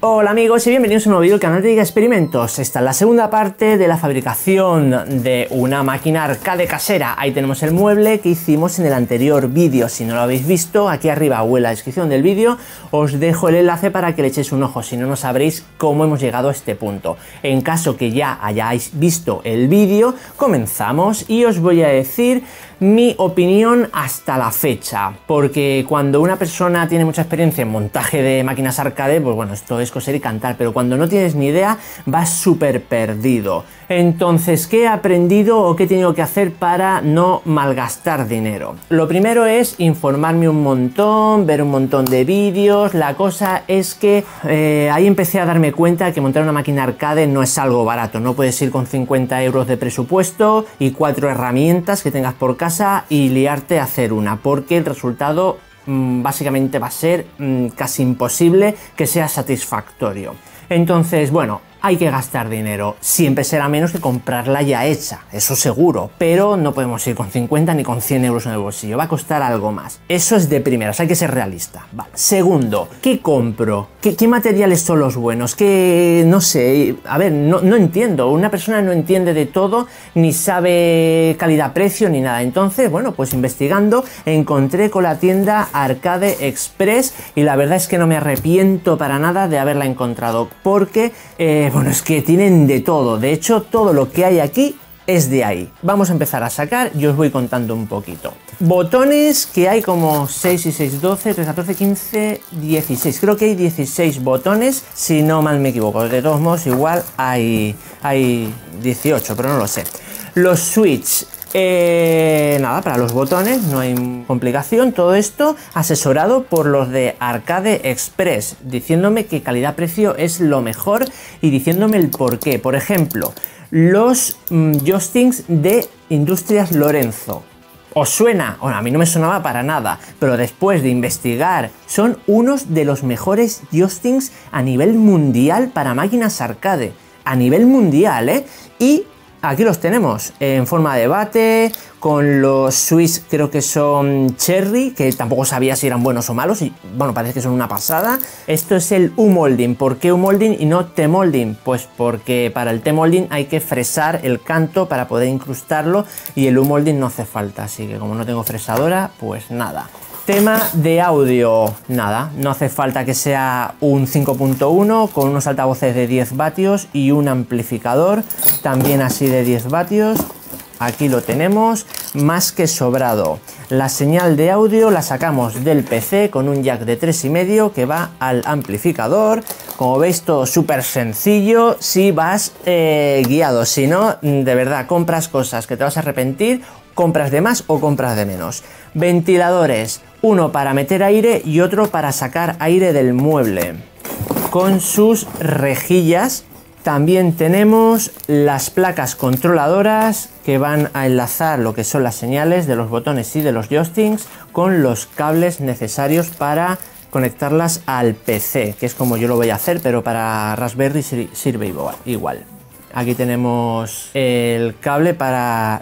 Hola amigos y bienvenidos a un nuevo vídeo del canal de Giga Experimentos. Esta es la segunda parte de la fabricación de una máquina arcade casera. Ahí tenemos el mueble que hicimos en el anterior vídeo. Si no lo habéis visto, aquí arriba o en la descripción del vídeo os dejo el enlace para que le echéis un ojo, si no, no sabréis cómo hemos llegado a este punto. En caso que ya hayáis visto el vídeo, comenzamos y os voy a decir mi opinión hasta la fecha, porque cuando una persona tiene mucha experiencia en montaje de máquinas arcade, pues bueno, esto es coser y cantar, pero cuando no tienes ni idea vas súper perdido. Entonces, ¿qué he aprendido o qué he tenido que hacer para no malgastar dinero? Lo primero es informarme un montón, ver un montón de vídeos. La cosa es que ahí empecé a darme cuenta que montar una máquina arcade no es algo barato. No puedes ir con 50 euros de presupuesto y 4 herramientas que tengas por casa y liarte a hacer una, porque el resultado básicamente va a ser casi imposible que sea satisfactorio. Entonces, bueno, hay que gastar dinero. Siempre será menos que comprarla ya hecha, eso seguro, pero no podemos ir con 50 ni con 100 euros en el bolsillo, va a costar algo más. Eso es de primeras, hay que ser realista. Vale. Segundo, ¿qué compro? ¿Qué materiales son los buenos? Que no sé, a ver, no entiendo. Una persona no entiende de todo, ni sabe calidad-precio ni nada. Entonces, bueno, pues investigando encontré con la tienda Arcade Express y la verdad es que no me arrepiento para nada de haberla encontrado, porque bueno, es que tienen de todo. De hecho, todo lo que hay aquí es de ahí. Vamos a empezar a sacar y os voy contando un poquito. Botones, que hay como 6 y 6, 12, 3, 14, 15, 16. Creo que hay 16 botones, si no mal me equivoco. De todos modos, igual hay 18, pero no lo sé. Los switch. Nada, para los botones no hay complicación. Todo esto asesorado por los de Arcade Express, diciéndome que calidad-precio es lo mejor y diciéndome el por qué. Por ejemplo, los joysticks de Industrias Lorenzo. ¿Os suena? Bueno, a mí no me sonaba para nada, pero después de investigar, son unos de los mejores joysticks a nivel mundial para máquinas arcade. A nivel mundial, ¿eh? Y aquí los tenemos en forma de bate, con los switch creo que son Cherry, que tampoco sabía si eran buenos o malos, y bueno, parece que son una pasada. Esto es el U-Molding. ¿Por qué U-Molding y no T-Molding? Pues porque para el T-Molding hay que fresar el canto para poder incrustarlo y el U-Molding no hace falta, así que como no tengo fresadora, pues nada. Tema de audio, nada, no hace falta que sea un 5.1 con unos altavoces de 10 vatios y un amplificador también así de 10 vatios. Aquí lo tenemos, más que sobrado. La señal de audio la sacamos del PC con un jack de 3,5 que va al amplificador. Como veis, todo súper sencillo si vas guiado. Si no, de verdad, compras cosas que te vas a arrepentir, compras de más o compras de menos. Ventiladores, uno para meter aire y otro para sacar aire del mueble, con sus rejillas. También tenemos las placas controladoras que van a enlazar lo que son las señales de los botones y de los joysticks con los cables necesarios para conectarlas al PC, que es como yo lo voy a hacer, pero para Raspberry sirve igual. Aquí tenemos el cable para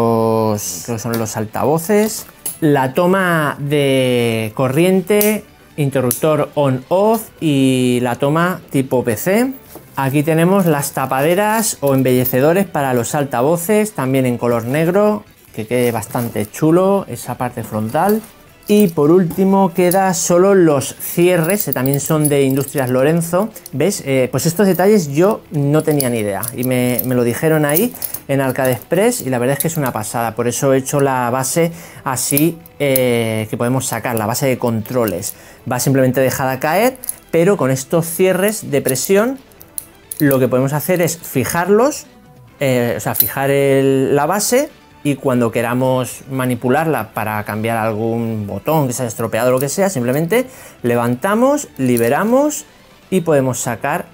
los, creo que son los altavoces, la toma de corriente, interruptor on-off y la toma tipo PC. Aquí tenemos las tapaderas o embellecedores para los altavoces, también en color negro, que quede bastante chulo esa parte frontal. Y por último queda solo los cierres, que también son de Industrias Lorenzo. ¿Ves? Pues estos detalles yo no tenía ni idea y me lo dijeron ahí en Arcade Express y la verdad es que es una pasada. Por eso he hecho la base así que podemos sacar, la base de controles. Va simplemente dejada caer, pero con estos cierres de presión lo que podemos hacer es fijarlos, o sea, fijar la base, y cuando queramos manipularla para cambiar algún botón que se haya estropeado o lo que sea, simplemente levantamos, liberamos y podemos sacar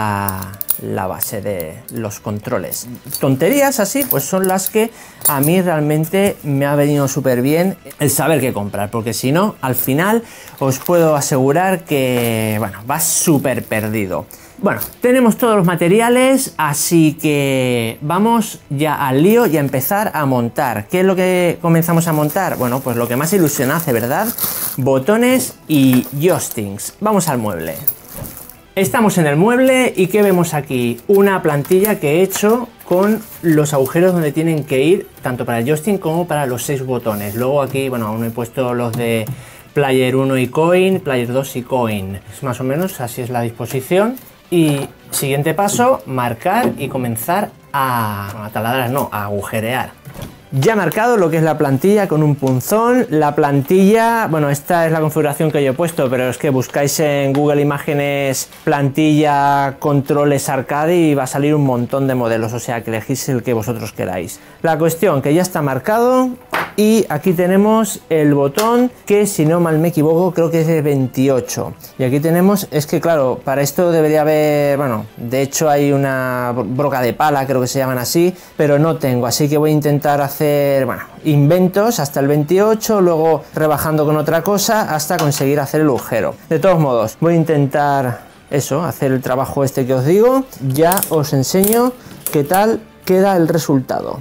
la base de los controles. Tonterías así, pues son las que a mí realmente me ha venido súper bien el saber qué comprar, porque si no, al final os puedo asegurar que, bueno, vas súper perdido. Bueno, tenemos todos los materiales, así que vamos ya al lío y a empezar a montar. ¿Qué es lo que comenzamos a montar? Bueno, pues lo que más ilusión hace, ¿verdad? Botones y joysticks. Vamos al mueble. Estamos en el mueble y ¿qué vemos aquí? Una plantilla que he hecho con los agujeros donde tienen que ir, tanto para el joystick como para los 6 botones. Luego aquí, bueno, aún he puesto los de Player 1 y Coin, Player 2 y Coin. Es más o menos así es la disposición. Y siguiente paso, marcar y comenzar a taladrar, no, a agujerear. Ya he marcado lo que es la plantilla con un punzón. La plantilla, bueno, esta es la configuración que yo he puesto, pero es que buscáis en Google Imágenes plantilla controles arcade y va a salir un montón de modelos, o sea que elegís el que vosotros queráis. La cuestión que ya está marcado y aquí tenemos el botón que, si no mal me equivoco, creo que es de 28. Y aquí tenemos, es que claro, para esto debería haber, bueno, de hecho hay una broca de pala, creo que se llaman así, pero no tengo, así que voy a intentar hacer, bueno, inventos hasta el 28, luego rebajando con otra cosa hasta conseguir hacer el agujero. De todos modos, voy a intentar eso, hacer el trabajo este que os digo. Ya os enseño qué tal queda el resultado.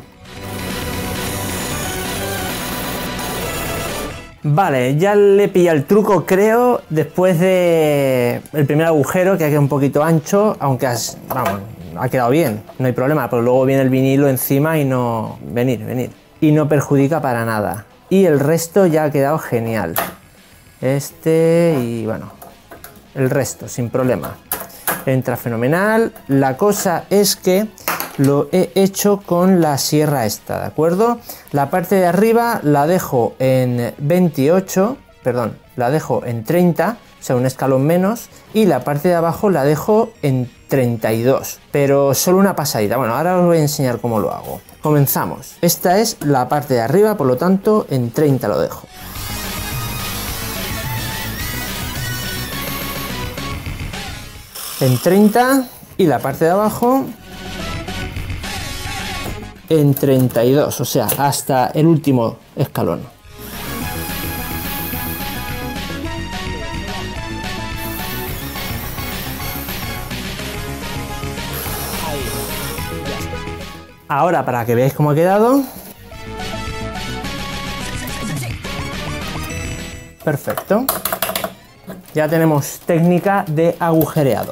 Vale, ya le pilla el truco, creo, después de el primer agujero, que ha quedado un poquito ancho, aunque vamos, ha quedado bien, no hay problema, pero luego viene el vinilo encima y no... venir, y no perjudica para nada. Y el resto ya ha quedado genial. Y bueno, el resto, sin problema. Entra fenomenal. La cosa es que lo he hecho con la sierra esta, ¿de acuerdo? La parte de arriba la dejo en 28, perdón, la dejo en 30, o sea, un escalón menos, y la parte de abajo la dejo en 32, pero solo una pasadita. Bueno, ahora os voy a enseñar cómo lo hago. Comenzamos. Esta es la parte de arriba, por lo tanto, en 30 lo dejo. En 30 y la parte de abajo en 32, o sea, hasta el último escalón. Ahora, para que veáis cómo ha quedado. Perfecto. Ya tenemos técnica de agujereado.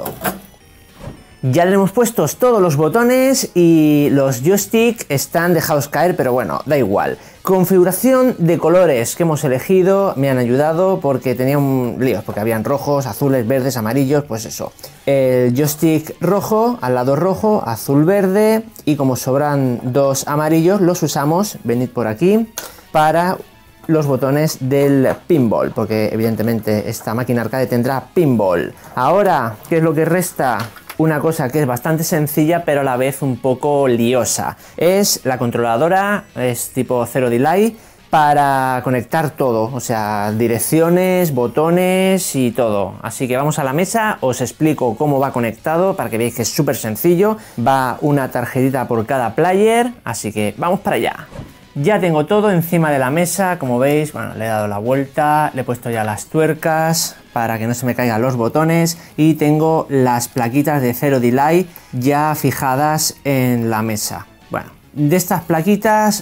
Ya tenemos puestos todos los botones y los joystick están dejados caer, pero bueno, da igual. Configuración de colores que hemos elegido me han ayudado porque tenía un lío, porque habían rojos, azules, verdes, amarillos, pues eso. El joystick rojo, al lado rojo, azul, verde, y como sobran dos amarillos, los usamos, venid por aquí, para los botones del pinball, porque evidentemente esta máquina arcade tendrá pinball. Ahora, ¿qué es lo que resta? Una cosa que es bastante sencilla pero a la vez un poco liosa. Es la controladora, es tipo Zero Delay, para conectar todo, o sea, direcciones, botones y todo. Así que vamos a la mesa, os explico cómo va conectado para que veáis que es súper sencillo. Va una tarjetita por cada player, así que vamos para allá. Ya tengo todo encima de la mesa, como veis, bueno, le he dado la vuelta, le he puesto ya las tuercas para que no se me caigan los botones y tengo las plaquitas de Zero Delay ya fijadas en la mesa. Bueno, de estas plaquitas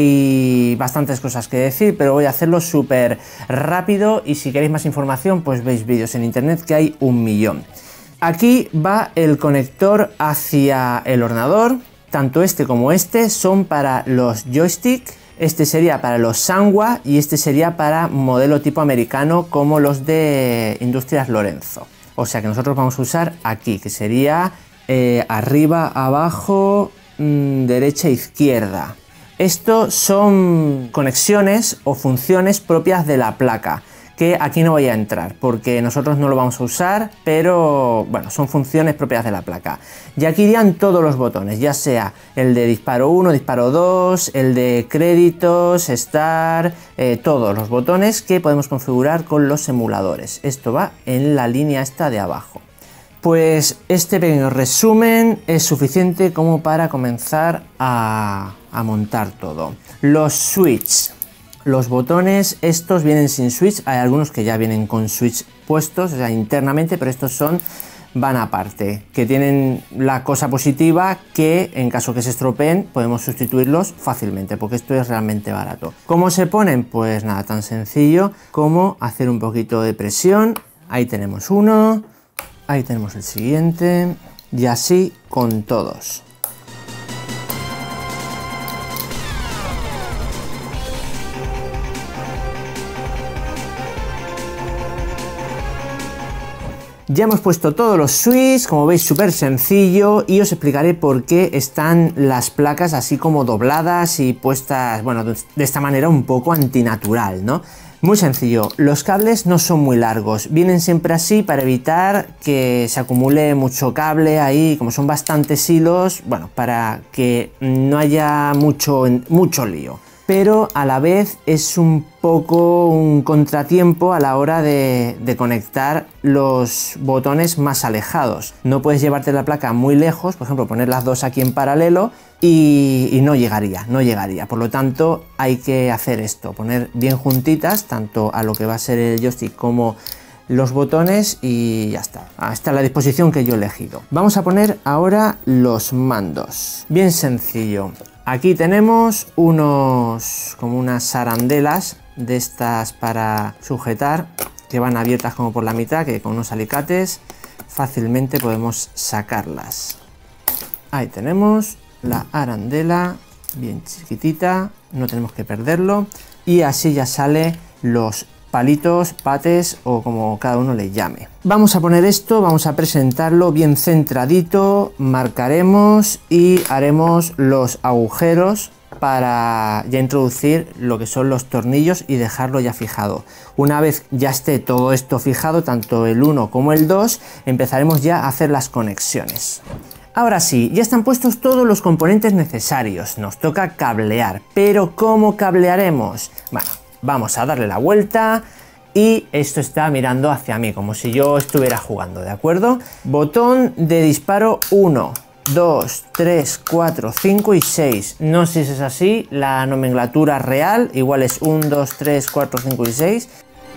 hay bastantes cosas que decir, pero voy a hacerlo súper rápido y si queréis más información, pues veis vídeos en internet que hay un millón. Aquí va el conector hacia el ordenador. Tanto este como este son para los joystick, este sería para los Sanwa y este sería para modelo tipo americano como los de Industrias Lorenzo. O sea que nosotros vamos a usar aquí, que sería arriba, abajo, derecha, izquierda. Esto son conexiones o funciones propias de la placa, que aquí no voy a entrar porque nosotros no lo vamos a usar, pero bueno, son funciones propias de la placa. Y aquí irían todos los botones, ya sea el de disparo 1, disparo 2, el de créditos, start, todos los botones que podemos configurar con los emuladores. Esto va en la línea esta de abajo. Pues este pequeño resumen es suficiente como para comenzar a montar todo. Los switches. Los botones, estos vienen sin switch, hay algunos que ya vienen con switch puestos, o sea, internamente, pero estos van aparte, que tienen la cosa positiva que en caso que se estropeen podemos sustituirlos fácilmente, porque esto es realmente barato. ¿Cómo se ponen? Pues nada, tan sencillo como hacer un poquito de presión, ahí tenemos uno, Ahí tenemos el siguiente. Y así con todos. Ya hemos puesto todos los switches, como veis súper sencillo, y os explicaré por qué están las placas así como dobladas y puestas, bueno, de esta manera un poco antinatural, ¿no? Muy sencillo, los cables no son muy largos, vienen siempre así para evitar que se acumule mucho cable ahí, como son bastantes hilos, bueno, para que no haya mucho lío. Pero a la vez es un poco un contratiempo a la hora de conectar los botones más alejados. No puedes llevarte la placa muy lejos, por ejemplo, poner las dos aquí en paralelo y no llegaría. Por lo tanto, hay que hacer esto, poner bien juntitas, tanto a lo que va a ser el joystick como los botones, y ya está. Esta es la disposición que yo he elegido. Vamos a poner ahora los mandos. Bien sencillo. Aquí tenemos como unas arandelas de estas para sujetar, que van abiertas como por la mitad, que con unos alicates fácilmente podemos sacarlas. Ahí tenemos la arandela, bien chiquitita, no tenemos que perderlo, y así ya sale los palitos, pates o como cada uno le llame. Vamos a poner esto, vamos a presentarlo bien centradito, marcaremos y haremos los agujeros para ya introducir lo que son los tornillos y dejarlo ya fijado. Una vez ya esté todo esto fijado, tanto el 1 como el 2, empezaremos ya a hacer las conexiones. Ahora sí, ya están puestos todos los componentes necesarios, nos toca cablear, pero ¿cómo cablearemos? Bueno, vamos a darle la vuelta y esto está mirando hacia mí, como si yo estuviera jugando, ¿de acuerdo? Botón de disparo 1, 2, 3, 4, 5 y 6. No sé si es así, la nomenclatura real, igual es 1, 2, 3, 4, 5 y 6.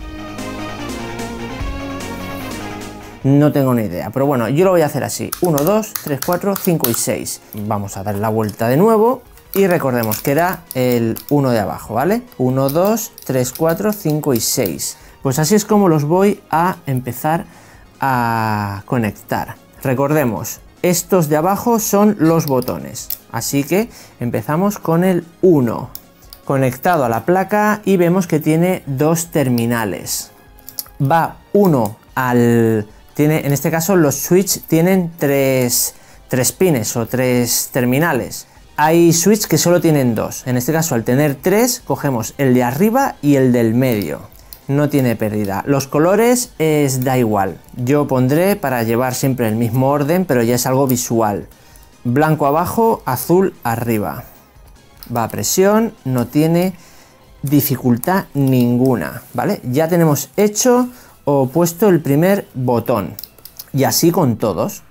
No tengo ni idea, pero bueno, yo lo voy a hacer así. 1, 2, 3, 4, 5 y 6. Vamos a dar la vuelta de nuevo. Y recordemos que era el 1 de abajo, ¿vale? 1, 2, 3, 4, 5 y 6. Pues así es como los voy a empezar a conectar. Recordemos, estos de abajo son los botones. Así que empezamos con el 1. Conectado a la placa y vemos que tiene dos terminales. Va uno al... en este caso los switch tienen tres pines o tres terminales. Hay switch que solo tienen dos. En este caso, al tener tres, cogemos el de arriba y el del medio. No tiene pérdida. Los colores da igual. Yo pondré para llevar siempre el mismo orden, pero ya es algo visual. Blanco abajo, azul arriba. Va a presión, no tiene dificultad ninguna, ¿vale? Ya tenemos hecho o puesto el primer botón. Y así con todos.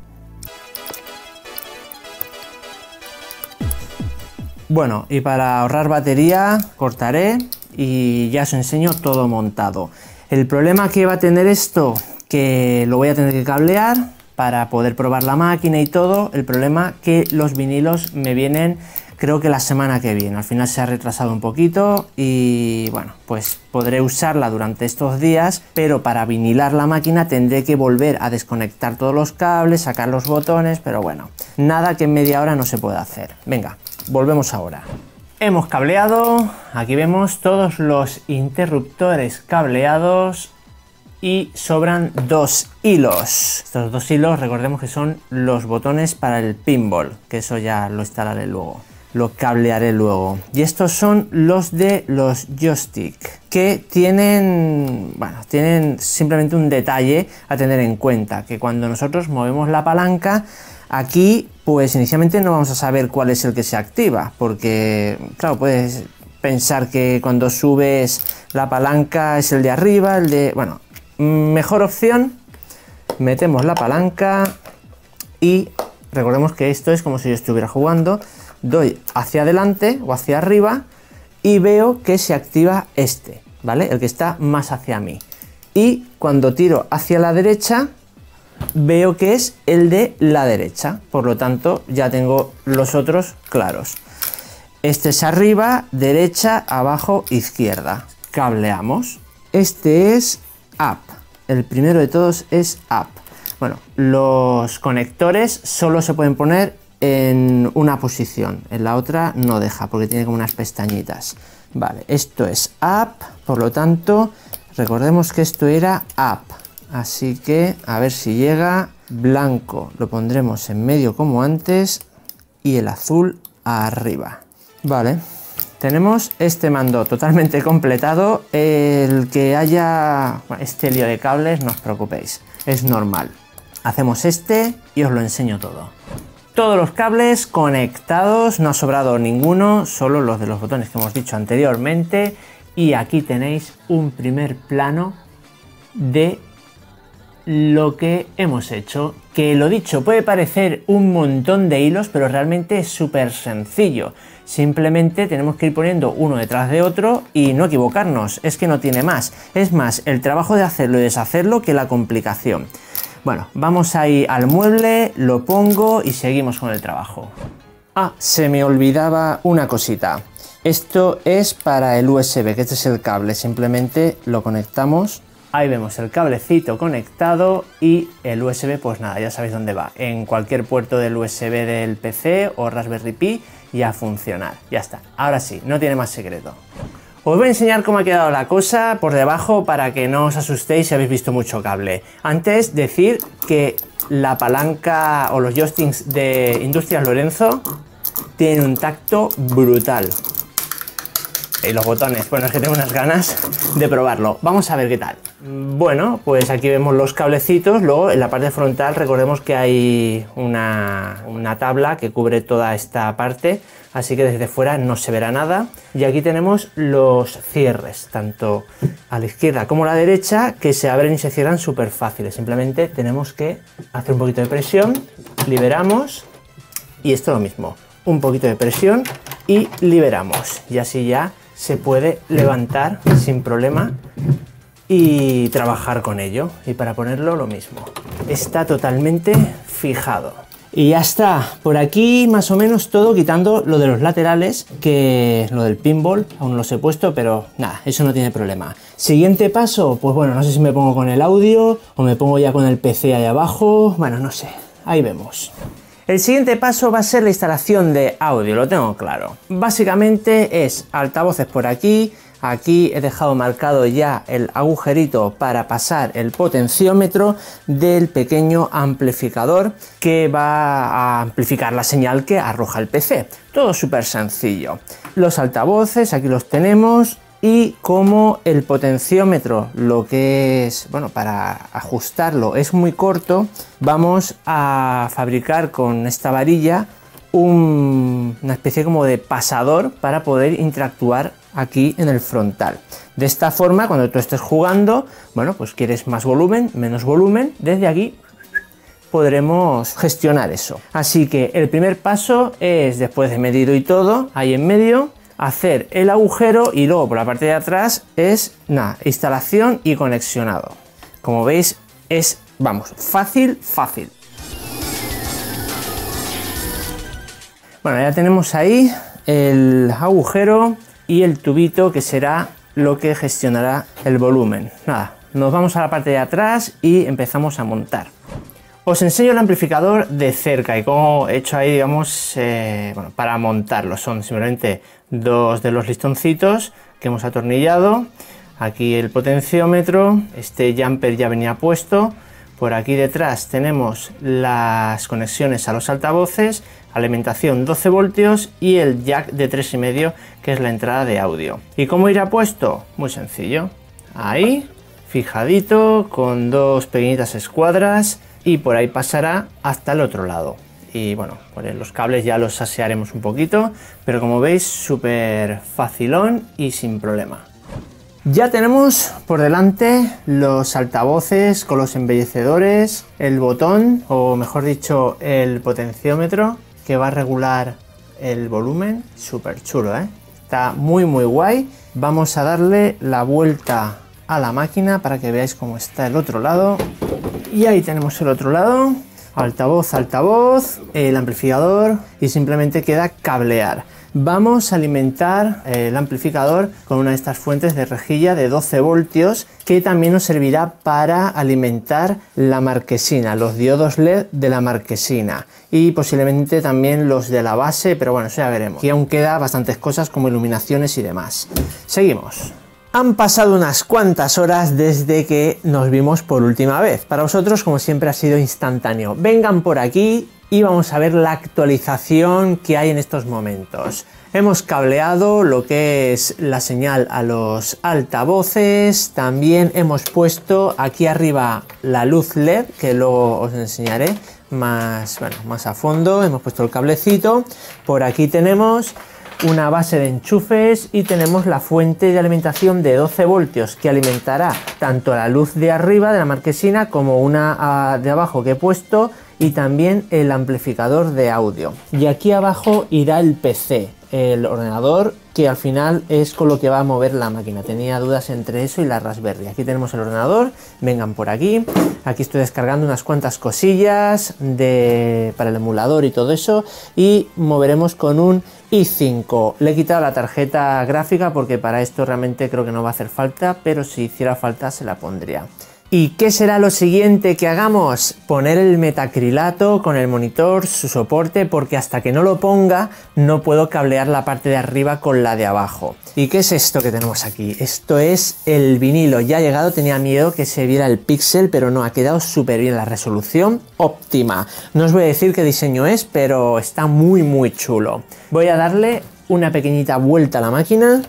Bueno, y para ahorrar batería cortaré y ya os enseño todo montado. El problema que va a tener esto, que lo voy a tener que cablear para poder probar la máquina y todo. El problema que los vinilos me vienen, creo que la semana que viene. Al final se ha retrasado un poquito y bueno, pues podré usarla durante estos días, pero para vinilar la máquina tendré que volver a desconectar todos los cables, sacar los botones, pero bueno, nada que en media hora no se pueda hacer. Venga, volvemos ahora. Hemos cableado, aquí vemos todos los interruptores cableados y sobran dos hilos. Estos dos hilos, recordemos que son los botones para el pinball, que eso ya lo instalaré luego. Lo cablearé luego. Y estos son los de los joystick, que tienen, bueno, tienen simplemente un detalle a tener en cuenta, que cuando nosotros movemos la palanca, aquí pues inicialmente no vamos a saber cuál es el que se activa, porque claro, puedes pensar que cuando subes la palanca es el de arriba, el de... Bueno, mejor opción, metemos la palanca y recordemos que esto es como si yo estuviera jugando. Doy hacia adelante o hacia arriba y veo que se activa este, ¿vale? El que está más hacia mí. Y cuando tiro hacia la derecha, veo que es el de la derecha. Por lo tanto, ya tengo los otros claros. Este es arriba, derecha, abajo, izquierda. Cableamos. Este es up. El primero de todos es up. Bueno, los conectores solo se pueden poner en una posición, en la otra no deja porque tiene como unas pestañitas. Vale, esto es up, por lo tanto recordemos que esto era up, así que a ver si llega. Blanco lo pondremos en medio como antes y el azul arriba. Vale, tenemos este mando totalmente completado. El que haya este lío de cables, no os preocupéis, es normal. Hacemos este y os lo enseño todo. Todos los cables conectados, no ha sobrado ninguno, solo los de los botones que hemos dicho anteriormente. Y aquí tenéis un primer plano de lo que hemos hecho, que lo dicho, puede parecer un montón de hilos, pero realmente es súper sencillo. Simplemente tenemos que ir poniendo uno detrás de otro y no equivocarnos, es que no tiene más. Es más el trabajo de hacerlo y deshacerlo que la complicación. Bueno, vamos ahí al mueble, lo pongo y seguimos con el trabajo. Ah, se me olvidaba una cosita. Esto es para el USB, que este es el cable, simplemente lo conectamos. Ahí vemos el cablecito conectado y el USB, pues nada, ya sabéis dónde va. En cualquier puerto del USB del PC o Raspberry Pi y a funcionar. Ya está. Ahora sí, no tiene más secreto. Os voy a enseñar cómo ha quedado la cosa por debajo para que no os asustéis si habéis visto mucho cable. Antes, decir que la palanca o los joysticks de Industrias Lorenzo tienen un tacto brutal. Y los botones, bueno, es que tengo unas ganas de probarlo. Vamos a ver qué tal. Bueno, pues aquí vemos los cablecitos. Luego en la parte frontal recordemos que hay una tabla que cubre toda esta parte, así que desde fuera no se verá nada. Y aquí tenemos los cierres, tanto a la izquierda como a la derecha, que se abren y se cierran súper fáciles. Simplemente tenemos que hacer un poquito de presión, liberamos y esto lo mismo. Un poquito de presión y liberamos. Y así ya se puede levantar sin problema y trabajar con ello. Y para ponerlo lo mismo. Está totalmente fijado. Y ya está. Por aquí más o menos todo, quitando lo de los laterales, que lo del pinball aún no los he puesto, pero nada, eso no tiene problema. Siguiente paso, pues bueno, no sé si me pongo con el audio o me pongo ya con el PC ahí abajo. Bueno, no sé. Ahí vemos. El siguiente paso va a ser la instalación de audio, lo tengo claro. Básicamente es altavoces por aquí. Aquí he dejado marcado ya el agujerito para pasar el potenciómetro del pequeño amplificador que va a amplificar la señal que arroja el PC. Todo súper sencillo. Los altavoces, aquí los tenemos. Y como el potenciómetro, lo que es, bueno, para ajustarlo es muy corto, vamos a fabricar con esta varilla una especie como de pasador para poder interactuar aquí en el frontal. De esta forma, cuando tú estés jugando, bueno, pues quieres más volumen, menos volumen, desde aquí podremos gestionar eso. Así que el primer paso es, después de medido y todo, ahí en medio, hacer el agujero y luego por la parte de atrás es nada, instalación y conexionado. Como veis es, vamos, fácil. Bueno, ya tenemos ahí el agujero y el tubito que será lo que gestionará el volumen. Nada, nos vamos a la parte de atrás y empezamos a montar. Os enseño el amplificador de cerca y cómo he hecho ahí, digamos, bueno, para montarlo. Son simplemente dos de los listoncitos que hemos atornillado. Aquí el potenciómetro, este jumper ya venía puesto. Por aquí detrás tenemos las conexiones a los altavoces, alimentación 12 voltios y el jack de 3,5, que es la entrada de audio. ¿Y cómo irá puesto? Muy sencillo. Ahí, fijadito, con dos pequeñitas escuadras. Y por ahí pasará hasta el otro lado. Y bueno, pues los cables ya los asearemos un poquito, pero como veis, súper facilón y sin problema. Ya tenemos por delante los altavoces con los embellecedores, el botón, o mejor dicho, el potenciómetro, que va a regular el volumen. Súper chulo, ¿eh? Está muy guay. Vamos a darle la vuelta a la máquina para que veáis cómo está el otro lado. Y ahí tenemos el otro lado. altavoz, altavoz, el amplificador y simplemente queda cablear. Vamos a alimentar el amplificador con una de estas fuentes de rejilla de 12 voltios que también nos servirá para alimentar la marquesina, los diodos LED de la marquesina y posiblemente también los de la base, pero bueno, eso ya veremos. Y aún queda bastantes cosas como iluminaciones y demás. Seguimos. Han pasado unas cuantas horas desde que nos vimos por última vez. Para vosotros, como siempre, ha sido instantáneo. Vengan por aquí y vamos a ver la actualización que hay en estos momentos. Hemos cableado lo que es la señal a los altavoces, también hemos puesto aquí arriba la luz LED, que luego os enseñaré más a fondo. Hemos puesto el cablecito, por aquí tenemos una base de enchufes y tenemos la fuente de alimentación de 12 voltios que alimentará tanto la luz de arriba de la marquesina como una de abajo que he puesto y también el amplificador de audio. Y aquí abajo irá el PC, el ordenador, que al final es con lo que va a mover la máquina. Tenía dudas entre eso y la Raspberry. Aquí tenemos el ordenador, vengan por aquí. Aquí estoy descargando unas cuantas cosillas para el emulador y todo eso. Y moveremos con un i5. Le he quitado la tarjeta gráfica porque para esto realmente creo que no va a hacer falta, pero si hiciera falta se la pondría. ¿Y qué será lo siguiente que hagamos? Poner el metacrilato con el monitor, su soporte, porque hasta que no lo ponga no puedo cablear la parte de arriba con la de abajo. ¿Y qué es esto que tenemos aquí? Esto es el vinilo, ya ha llegado, tenía miedo que se viera el píxel, pero no, ha quedado súper bien, la resolución óptima. No os voy a decir qué diseño es, pero está muy chulo. Voy a darle una pequeñita vuelta a la máquina.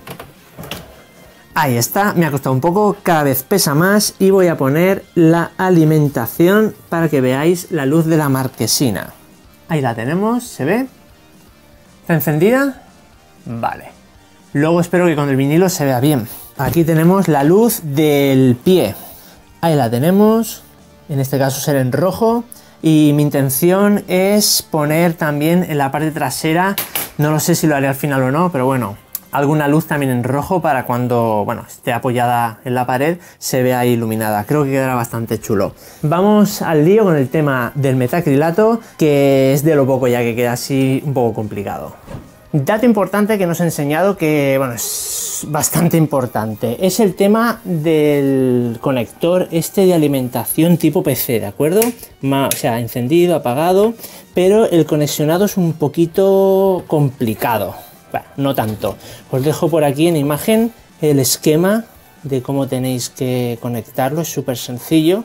Ahí está, me ha costado un poco, cada vez pesa más y voy a poner la alimentación para que veáis la luz de la marquesina. Ahí la tenemos, ¿se ve? ¿Está encendida? Vale. Luego espero que con el vinilo se vea bien. Aquí tenemos la luz del pie. Ahí la tenemos, en este caso será en rojo. Y mi intención es poner también en la parte trasera, no lo sé si lo haré al final o no, pero bueno, alguna luz también en rojo para cuando esté apoyada en la pared se vea iluminada. Creo que quedará bastante chulo. Vamos al lío con el tema del metacrilato, que es de lo poco ya que queda así un poco complicado. Dato importante que nos he enseñado que es bastante importante. Es el tema del conector este de alimentación tipo PC, ¿de acuerdo? O sea, encendido, apagado, pero el conexionado es un poquito complicado. Bueno, no tanto. Os dejo por aquí en imagen el esquema de cómo tenéis que conectarlo. Es súper sencillo,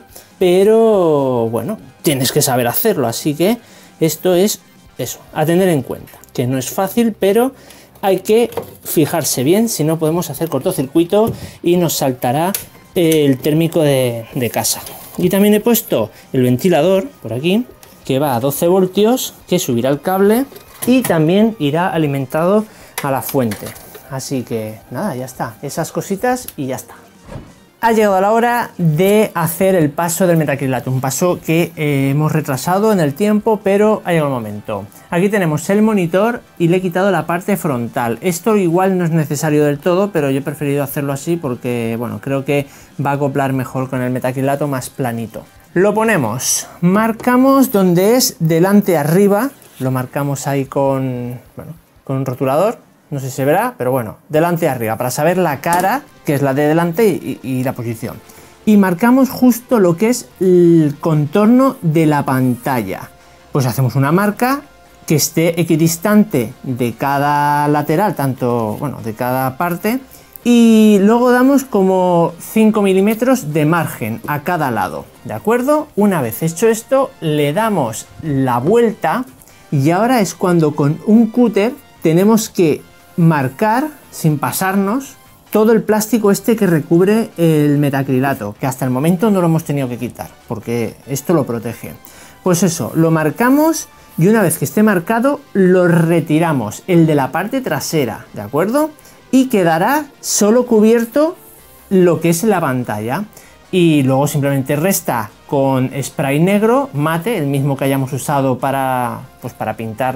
pero bueno, tienes que saber hacerlo. Así que esto es eso, a tener en cuenta. Que no es fácil, pero hay que fijarse bien, si no podemos hacer cortocircuito y nos saltará el térmico de casa. Y también he puesto el ventilador por aquí, que va a 12 voltios, que subirá el cable y también irá alimentado a la fuente. Así que nada, ya está, esas cositas y ya está. Ha llegado la hora de hacer el paso del metacrilato, un paso que hemos retrasado en el tiempo, pero ha llegado el momento. Aquí tenemos el monitor y le he quitado la parte frontal. Esto igual no es necesario del todo, pero yo he preferido hacerlo así porque bueno, creo que va a acoplar mejor con el metacrilato más planito. Lo ponemos, marcamos donde es delante arriba, lo marcamos ahí con un rotulador. No sé si se verá, pero bueno, delante y arriba, para saber la cara, que es la de delante, y la posición. Y marcamos justo lo que es el contorno de la pantalla. Pues hacemos una marca que esté equidistante de cada lateral, de cada parte, y luego damos como 5 milímetros de margen a cada lado, ¿de acuerdo? Una vez hecho esto, le damos la vuelta, y ahora es cuando con un cúter tenemos que marcar, sin pasarnos, todo el plástico este que recubre el metacrilato, que hasta el momento no lo hemos tenido que quitar, porque esto lo protege. Pues eso, lo marcamos y una vez que esté marcado, lo retiramos, el de la parte trasera, ¿de acuerdo? Y quedará solo cubierto lo que es la pantalla. Y luego simplemente resta con spray negro, mate, el mismo que hayamos usado para pintar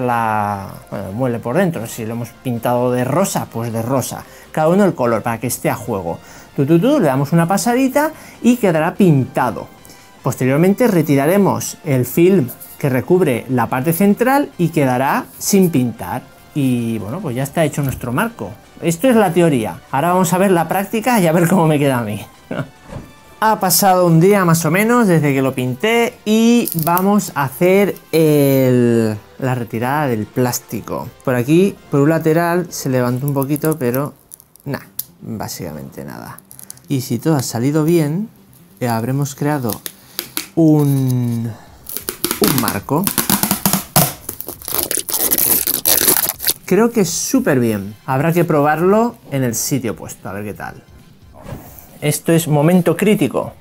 el mueble por dentro. Si lo hemos pintado de rosa, pues de rosa. Cada uno el color, para que esté a juego. Le damos una pasadita y quedará pintado. Posteriormente retiraremos el film que recubre la parte central y quedará sin pintar. Y bueno, pues ya está hecho nuestro marco. Esto es la teoría. Ahora vamos a ver la práctica y a ver cómo me queda a mí. Ha pasado un día más o menos desde que lo pinté y vamos a hacer la retirada del plástico. Por aquí, por un lateral, se levantó un poquito, pero nada, básicamente nada. Y si todo ha salido bien, habremos creado un marco. Creo que es súper bien. Habrá que probarlo en el sitio puesto, a ver qué tal. Esto es momento crítico.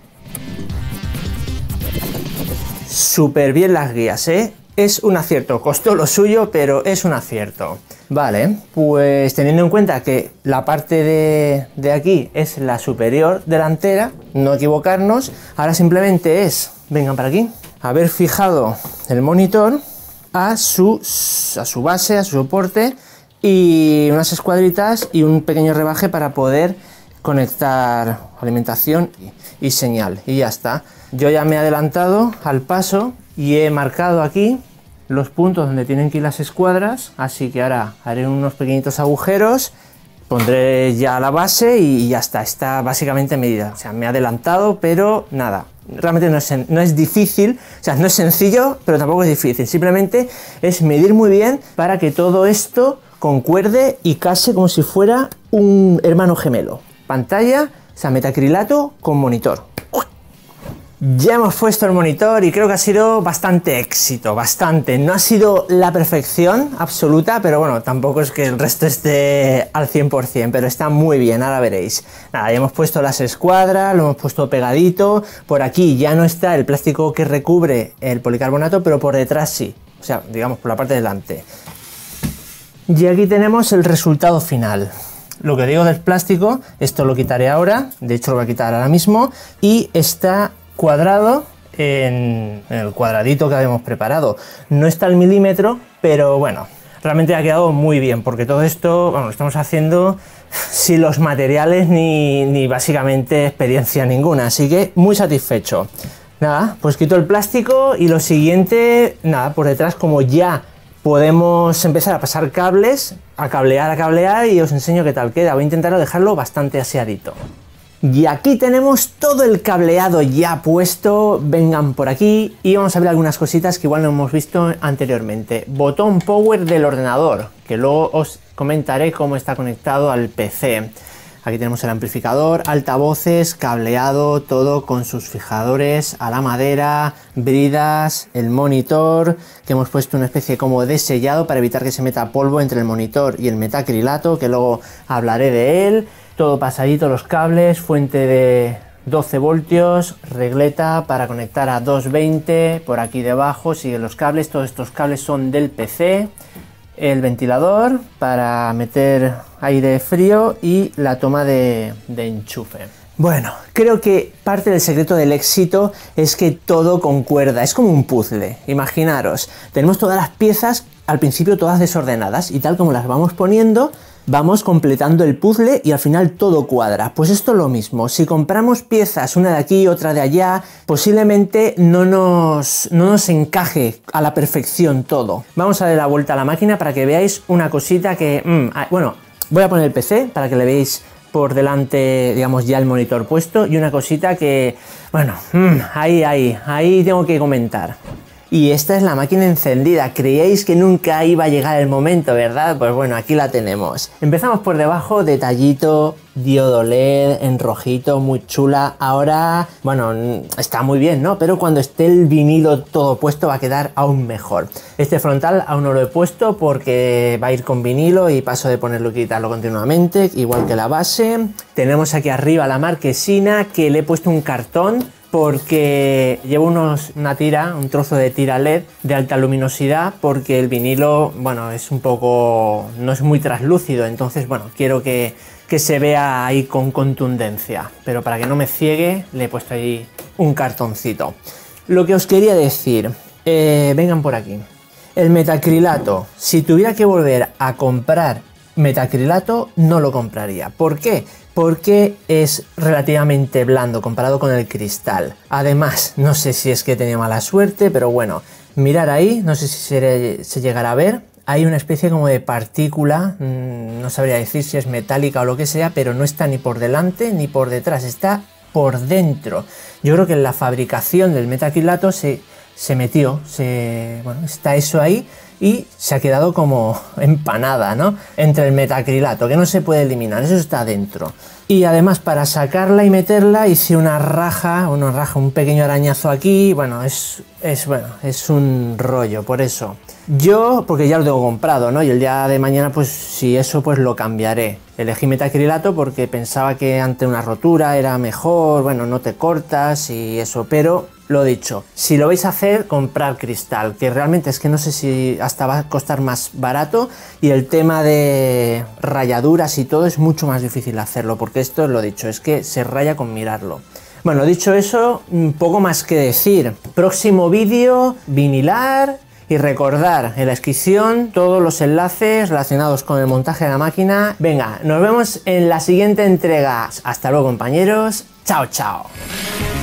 Súper bien las guías, ¿eh? Es un acierto. Costó lo suyo, pero es un acierto. Vale, pues teniendo en cuenta que la parte de aquí es la superior delantera, no equivocarnos, ahora simplemente es, vengan para aquí, haber fijado el monitor a su base, a su soporte, y unas escuadritas y un pequeño rebaje para poder conectar alimentación y señal, y ya está. Yo ya me he adelantado al paso y he marcado aquí los puntos donde tienen que ir las escuadras, así que ahora haré unos pequeñitos agujeros, pondré ya la base y ya está básicamente medida. O sea, me he adelantado, pero nada, realmente no es difícil, o sea, no es sencillo, pero tampoco es difícil, simplemente es medir muy bien para que todo esto concuerde y case como si fuera un hermano gemelo. Pantalla, o sea, metacrilato con monitor. Ya hemos puesto el monitor y creo que ha sido bastante éxito, bastante. No ha sido la perfección absoluta, pero bueno, tampoco es que el resto esté al 100%, pero está muy bien, ahora veréis. Nada, ya hemos puesto las escuadras, lo hemos puesto pegadito. Por aquí ya no está el plástico que recubre el policarbonato, pero por detrás sí. O sea, digamos por la parte de delante. Y aquí tenemos el resultado final. Lo que digo del plástico, esto lo quitaré ahora, de hecho lo voy a quitar ahora mismo, y está cuadrado en el cuadradito que habíamos preparado. No está al milímetro, pero bueno, realmente ha quedado muy bien, porque todo esto, bueno, lo estamos haciendo sin los materiales ni básicamente experiencia ninguna, así que muy satisfecho. Nada, pues quito el plástico y lo siguiente, nada, por detrás, como ya podemos empezar a pasar cables, a cablear y os enseño qué tal queda. Voy a intentar dejarlo bastante aseadito. Y aquí tenemos todo el cableado ya puesto, vengan por aquí y vamos a ver algunas cositas que igual no hemos visto anteriormente. Botón power del ordenador, que luego os comentaré cómo está conectado al PC. Aquí tenemos el amplificador, altavoces, cableado, todo con sus fijadores a la madera, bridas, el monitor, que hemos puesto una especie como de sellado para evitar que se meta polvo entre el monitor y el metacrilato, que luego hablaré de él. Todo pasadito, los cables, fuente de 12 voltios, regleta para conectar a 220, por aquí debajo siguen los cables, todos estos cables son del PC, el ventilador para meter aire frío y la toma de enchufe. Bueno, creo que parte del secreto del éxito es que todo concuerda, es como un puzzle, imaginaros, tenemos todas las piezas al principio todas desordenadas y tal como las vamos poniendo, vamos completando el puzzle y al final todo cuadra. Pues esto es lo mismo, si compramos piezas una de aquí, otra de allá, posiblemente no nos encaje a la perfección todo. Vamos a darle la vuelta a la máquina para que veáis una cosita que... bueno, voy a poner el PC para que le veáis por delante, digamos, ya el monitor puesto, y una cosita que, bueno, ahí tengo que comentar. Y esta es la máquina encendida. Creíais que nunca iba a llegar el momento, ¿verdad? Pues bueno, aquí la tenemos. Empezamos por debajo, detallito, diodo LED en rojito, muy chula. Ahora, bueno, está muy bien, ¿no? Pero cuando esté el vinilo todo puesto va a quedar aún mejor. Este frontal aún no lo he puesto porque va a ir con vinilo y paso de ponerlo y quitarlo continuamente, igual que la base. Tenemos aquí arriba la marquesina, que le he puesto un cartón porque llevo un trozo de tira LED de alta luminosidad, porque el vinilo, bueno, es un poco, no es muy traslúcido, entonces, bueno, quiero que se vea ahí con contundencia, pero para que no me ciegue le he puesto ahí un cartoncito. Lo que os quería decir, vengan por aquí, el metacrilato, si tuviera que volver a comprar metacrilato no lo compraría. ¿Por qué? porque es relativamente blando comparado con el cristal. Además, no sé si es que tenía mala suerte, pero bueno, mirar ahí, no sé si se llegará a ver. Hay una especie como de partícula, no sabría decir si es metálica o lo que sea, pero no está ni por delante ni por detrás, está por dentro. Yo creo que en la fabricación del metacrilato se metió, bueno, está eso ahí y se ha quedado como empanada, ¿no? Entre el metacrilato, que no se puede eliminar, eso está dentro. Y además para sacarla y meterla hice una raja, un pequeño arañazo aquí, bueno, es un rollo, por eso. Yo, porque ya lo tengo comprado, ¿no? Y el día de mañana, pues si eso, pues lo cambiaré. Elegí metacrilato porque pensaba que ante una rotura era mejor, bueno, no te cortas y eso, pero lo dicho, si lo vais a hacer, comprar cristal, que realmente es que no sé si hasta va a costar más barato, y el tema de rayaduras y todo es mucho más difícil hacerlo, porque esto lo dicho, es que se raya con mirarlo. Bueno, dicho eso, poco más que decir. Próximo vídeo, vinilar. Y recordar en la descripción todos los enlaces relacionados con el montaje de la máquina. Venga, nos vemos en la siguiente entrega. Hasta luego, compañeros. Chao, chao.